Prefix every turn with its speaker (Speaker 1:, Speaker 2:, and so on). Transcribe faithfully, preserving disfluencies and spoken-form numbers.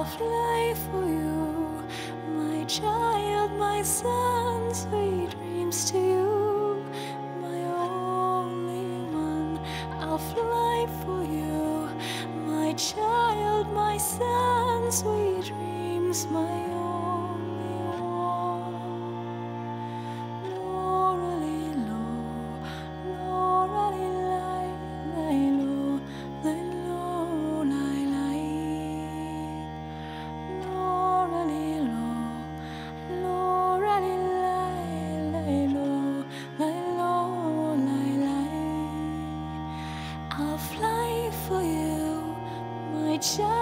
Speaker 1: fly for you, my child, my son, sweet dreams to you, my only one. I'll fly for you, my child, my son, sweet dreams, my only one. Lo-ra-li-lo, lo-ra-li-li, li-lo, li-lo, li-li. Lo-ra-li-lo, lo-ra-li-li, li-lo, li-lo, li-li. I'll fly for you, my child.